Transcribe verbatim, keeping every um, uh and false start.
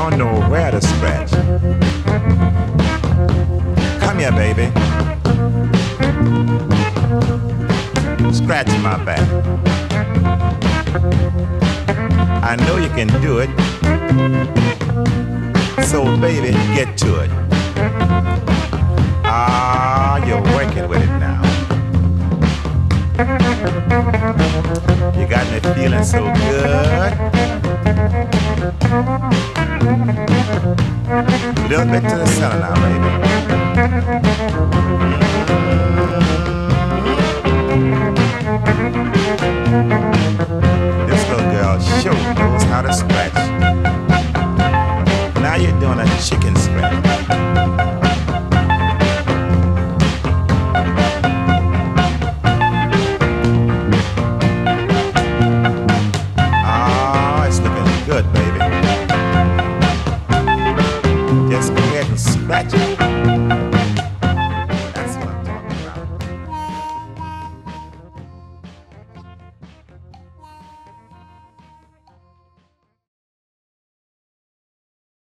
don't know where to scratch. Come here, baby. Scratch my back. I know you can do it. So, baby, get to it. Ah, you're working with it now. You got me feeling so good. A little bit to the center now, baby.